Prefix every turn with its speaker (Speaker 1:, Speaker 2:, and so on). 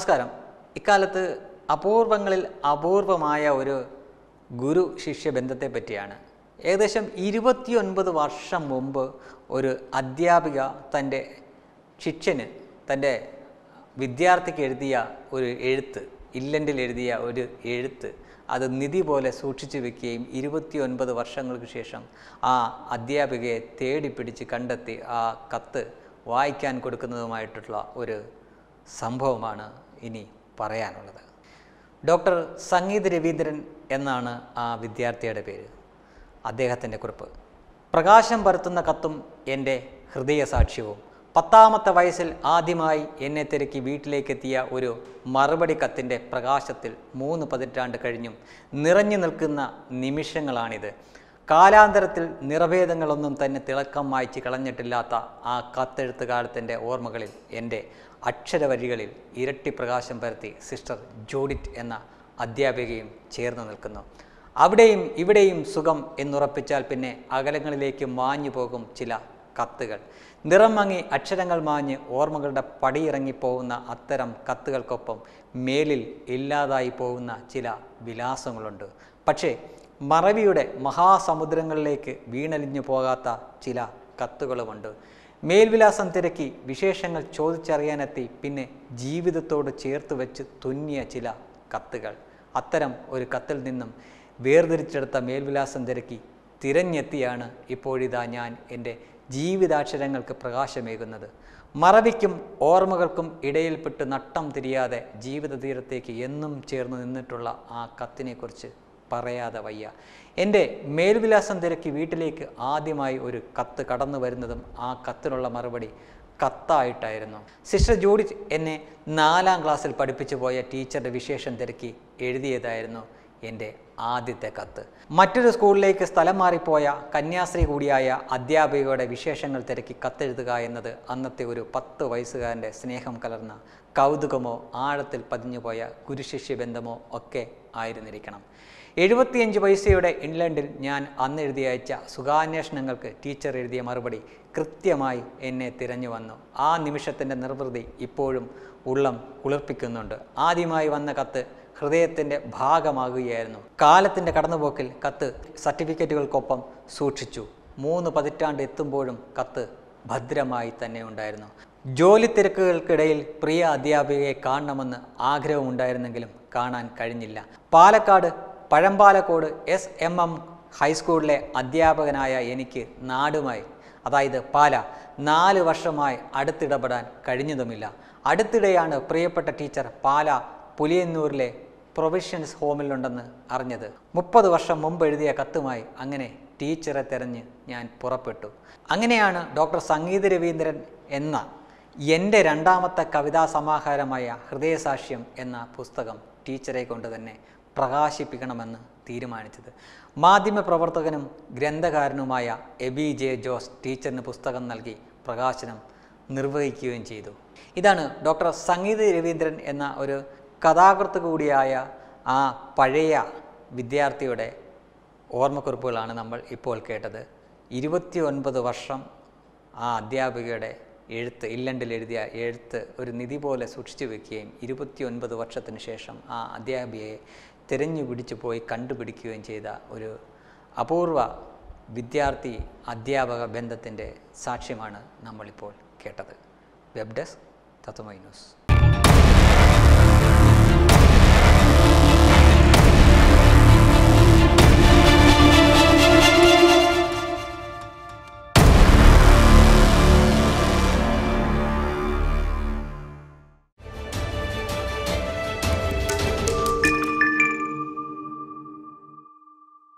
Speaker 1: നമസ്കാരം. ഇക്കാലത്ത് അപൂർവങ്ങളിൽ അപൂർവമായ ഒരു ഗുരു ശിഷ്യ ബന്ധത്തെ പറ്റിയാണ്. ഏകദേശം 29 വർഷം മുമ്പ് ഒരു അധ്യാപിക തൻ്റെ ശിഷ്യന്, തൻ്റെ വിദ്യാർത്ഥിക്ക് എഴുതിയ ഒരു എഴുത്ത്, ഇല്ലൻഡിൽ എഴുതിയ ഒരു എഴുത്ത്, അത് നിധി പോലെ സൂക്ഷിച്ചു വെക്കുകയും 29 വർഷങ്ങൾക്ക് ശേഷം ആ അധ്യാപികയെ തേടിപ്പിടിച്ച് കണ്ടെത്തി ആ കത്ത് വായിക്കാൻ കൊടുക്കുന്നതുമായിട്ടുള്ള ഒരു സംഭവമാണ് ഇനി പറയാനുള്ളത്. ഡോക്ടർ സംഗീത് രവീന്ദ്രൻ എന്നാണ് ആ വിദ്യാർത്ഥിയുടെ പേര്. അദ്ദേഹത്തിൻ്റെ കുറിപ്പ്: പ്രകാശം പരത്തുന്ന കത്തും എൻ്റെ ഹൃദയസാക്ഷ്യവും. 10ാമത്തെ വയസ്സിൽ ആദ്യമായി എന്നെ തിരക്കി വീട്ടിലേക്കെത്തിയ ഒരു മറുപടി കത്തിൻ്റെ പ്രകാശത്തിൽ 3 പതിറ്റാണ്ട് കഴിഞ്ഞും നിറഞ്ഞു നിൽക്കുന്ന നിമിഷങ്ങളാണിത്. കാലാന്തരത്തിൽ നിറഭേദങ്ങളൊന്നും തന്നെ തിളക്കം മായ്ച്ച് കളഞ്ഞിട്ടില്ലാത്ത ആ കത്തെഴുത്തുകാലത്തിൻ്റെ ഓർമ്മകളിൽ എൻ്റെ അക്ഷരവരികളിൽ ഇരട്ടി പ്രകാശം പരത്തി സിസ്റ്റർ ജൂഡിറ്റ് എന്ന അധ്യാപികയും ചേർന്ന് നിൽക്കുന്നു. അവിടെയും ഇവിടെയും സുഖം എന്നുറപ്പിച്ചാൽ പിന്നെ അകലങ്ങളിലേക്ക് മാഞ്ഞു പോകും ചില കത്തുകൾ. നിറം മങ്ങി അക്ഷരങ്ങൾ മാഞ്ഞ് ഓർമ്മകളുടെ പടിയിറങ്ങിപ്പോകുന്ന അത്തരം കത്തുകൾക്കൊപ്പം മേലിൽ ഇല്ലാതായി പോകുന്ന ചില വിലാസങ്ങളുണ്ട്. പക്ഷേ മറവിയുടെ മഹാസമുദ്രങ്ങളിലേക്ക് വീണലിഞ്ഞു പോകാത്ത ചില കത്തുകളുമുണ്ട്. മേൽവിലാസം തിരക്കി വിശേഷങ്ങൾ ചോദിച്ചറിയാനെത്തി പിന്നെ ജീവിതത്തോട് ചേർത്ത് വെച്ച് തുന്നിയ ചില കത്തുകൾ. അത്തരം ഒരു കത്തിൽ നിന്നും വേർതിരിച്ചെടുത്ത മേൽവിലാസം തിരക്കി തിരഞ്ഞെത്തിയാണ് ഇപ്പോഴിതാ ഞാൻ എൻ്റെ ജീവിതാക്ഷരങ്ങൾക്ക് പ്രകാശമേകുന്നത്. മറവിക്കും ഓർമ്മകൾക്കും ഇടയിൽപ്പെട്ട് നട്ടം തിരിയാതെ ജീവിത തീരത്തേക്ക് എന്നും ചേർന്ന് നിന്നിട്ടുള്ള ആ കത്തിനെക്കുറിച്ച് പറയാതെ വയ്യ. എൻ്റെ മേൽവിലാസം തിരക്കി വീട്ടിലേക്ക് ആദ്യമായി ഒരു കത്ത് കടന്നു വരുന്നതും ആ കത്തിനുള്ള മറുപടി കത്തായിട്ടായിരുന്നു. സിസ്റ്റർ ജൂഡിറ്റ് എന്നെ 4ാം ക്ലാസ്സിൽ പഠിപ്പിച്ചു പോയ ടീച്ചറുടെ വിശേഷം തിരക്കി എഴുതിയതായിരുന്നു എൻ്റെ ആദ്യത്തെ കത്ത്. മറ്റൊരു സ്കൂളിലേക്ക് സ്ഥലം മാറിപ്പോയ കന്യാസ്ത്രീ കൂടിയായ അധ്യാപികയുടെ വിശേഷങ്ങൾ തിരക്കി കത്തെഴുതുക എന്നത് അന്നത്തെ ഒരു 10 വയസ്സുകാരൻ്റെ സ്നേഹം കലർന്ന കൗതുകമോ ആഴത്തിൽ പതിഞ്ഞുപോയ ഗുരുശിഷ്യ ബന്ധമോ ഒക്കെ ആയിരുന്നിരിക്കണം. 75 പൈസയുടെ ഇംഗ്ലണ്ടിൽ ഞാൻ അന്ന് എഴുതി അയച്ച സുഖാന്വേഷണങ്ങൾക്ക് ടീച്ചർ എഴുതിയ മറുപടി കൃത്യമായി എന്നെ തിരഞ്ഞു വന്നു. ആ നിമിഷത്തിൻ്റെ നിർവൃതി ഇപ്പോഴും ഉള്ളം കുളിർപ്പിക്കുന്നുണ്ട്. ആദ്യമായി വന്ന കത്ത് ഹൃദയത്തിൻ്റെ ഭാഗമാകുകയായിരുന്നു. കാലത്തിൻ്റെ കടന്നുപോക്കിൽ കത്ത് സർട്ടിഫിക്കറ്റുകൾക്കൊപ്പം സൂക്ഷിച്ചു. 3 പതിറ്റാണ്ട് എത്തുമ്പോഴും കത്ത് ഭദ്രമായി തന്നെ ഉണ്ടായിരുന്നു. ജോലി തിരക്കുകൾക്കിടയിൽ പ്രിയ അധ്യാപികയെ കാണണമെന്ന് ആഗ്രഹമുണ്ടായിരുന്നെങ്കിലും കാണാൻ കഴിഞ്ഞില്ല. പാലക്കാട് പഴമ്പാലക്കോട് SMM ഹൈസ്കൂളിലെ അധ്യാപകനായ എനിക്ക് നാടുമായി, അതായത് പാല, 4 വർഷമായി അടുത്തിടപെടാൻ കഴിഞ്ഞതുമില്ല. അടുത്തിടെയാണ് പ്രിയപ്പെട്ട ടീച്ചർ പാല പുലിയന്നൂരിലെ പ്രൊവിഷ്യൻസ് ഹോമിലുണ്ടെന്ന് അറിഞ്ഞത്. 30 വർഷം മുമ്പ് എഴുതിയ കത്തുമായി അങ്ങനെ ടീച്ചറെ തെരഞ്ഞ് ഞാൻ പുറപ്പെട്ടു. അങ്ങനെയാണ് ഡോക്ടർ സംഗീത് രവീന്ദ്രൻ എന്ന എൻ്റെ 2ാമത്തെ കവിതാ സമാഹാരമായ ഹൃദയസാക്ഷ്യം എന്ന പുസ്തകം ടീച്ചറെ കൊണ്ട് തന്നെ പ്രകാശിപ്പിക്കണമെന്ന് തീരുമാനിച്ചത്. മാധ്യമപ്രവർത്തകനും ഗ്രന്ഥകാരനുമായ എബി ജെ ജോസ് ടീച്ചറിന് പുസ്തകം നൽകി പ്രകാശനം നിർവഹിക്കുകയും ചെയ്തു. ഇതാണ് ഡോക്ടർ സംഗീത് രവീന്ദ്രൻ എന്ന ഒരു കഥാകൃത്ത് കൂടിയായ ആ പഴയ വിദ്യാർത്ഥിയുടെ ഓർമ്മക്കുറിപ്പുകളാണ് നമ്മൾ ഇപ്പോൾ കേട്ടത്. 29 വർഷം ആ അധ്യാപികയുടെ എഴുത്ത്, ഇംഗ്ലണ്ടിൽ എഴുതിയ എഴുത്ത് ഒരു നിധി പോലെ സൂക്ഷിച്ചു വെക്കുകയും 29 വർഷത്തിന് ശേഷം ആ അധ്യാപികയെ തിരഞ്ഞു പിടിച്ചു പോയി കണ്ടുപിടിക്കുകയും ചെയ്ത ഒരു അപൂർവ വിദ്യാർത്ഥി അധ്യാപക ബന്ധത്തിൻ്റെ സാക്ഷ്യമാണ് നമ്മളിപ്പോൾ കേട്ടത്. Web desk Tatwamayi news.